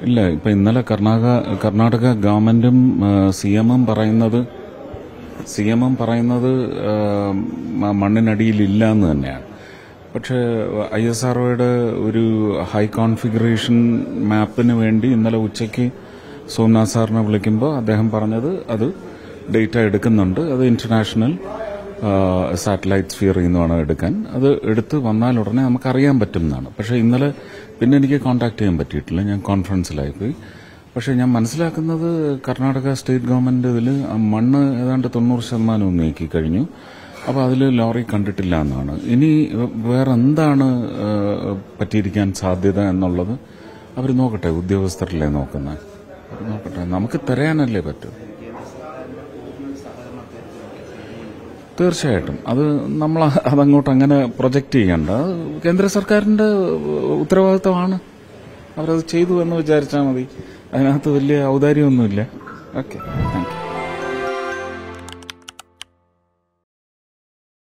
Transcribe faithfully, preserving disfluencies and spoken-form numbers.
ഇല്ല, ഇപ്പൊ ഇന്നലെ കർണാടക കർണാടക ഗവൺമെന്റും സി എമ്മും പറയുന്നത് സി എമ്മും പറയുന്നത് മണ്ണിനടിയിലില്ല എന്ന് തന്നെയാണ്. പക്ഷേ ഐ എസ് ആർ ഒയുടെ ഒരു ഹൈ കോൺഫിഗറേഷൻ മാപ്പിന് വേണ്ടി ഇന്നലെ ഉച്ചയ്ക്ക് സോംനാഥ് സാറിനെ വിളിക്കുമ്പോൾ അദ്ദേഹം പറഞ്ഞത് അത് ഡേറ്റ എടുക്കുന്നുണ്ട്, അത് ഇന്റർനാഷണൽ സാറ്റലൈറ്റ് സ്ഫിയറിൽ നിന്നുമാണ് എടുക്കാൻ, അത് എടുത്ത് വന്നാൽ ഉടനെ നമുക്കറിയാൻ പറ്റും എന്നാണ്. പക്ഷേ ഇന്നലെ പിന്നെ എനിക്ക് കോൺടാക്ട് ചെയ്യാൻ പറ്റിയിട്ടില്ല, ഞാൻ കോൺഫറൻസിലായിപ്പോയി. പക്ഷേ ഞാൻ മനസ്സിലാക്കുന്നത് കർണാടക സ്റ്റേറ്റ് ഗവൺമെന്റ് ഇതിൽ മണ്ണ് ഏതാണ്ട് തൊണ്ണൂറ് ശതമാനവും നീക്കി കഴിഞ്ഞു. അപ്പോൾ അതിൽ ലോറി കണ്ടിട്ടില്ല എന്നാണ്. ഇനി വേറെ എന്താണ് പറ്റിയിരിക്കാൻ സാധ്യത എന്നുള്ളത് അവർ നോക്കട്ടെ, ഉദ്യോഗസ്ഥരല്ലേ നോക്കുന്നത്, അവർ നോക്കട്ടെ. നമുക്ക് തിരയാനല്ലേ പറ്റൂ. തീർച്ചയായിട്ടും അത് നമ്മൾ അതങ്ങോട്ട് അങ്ങനെ പ്രൊജക്റ്റ് ചെയ്യണ്ട. കേന്ദ്ര സർക്കാരിന്റെ ഉത്തരവാദിത്തമാണ്, അവരത് ചെയ്തു എന്ന് വിചാരിച്ചാൽ മതി. അതിനകത്ത് വലിയ ഔദാര്യമൊന്നുമില്ല. Okay, thank you.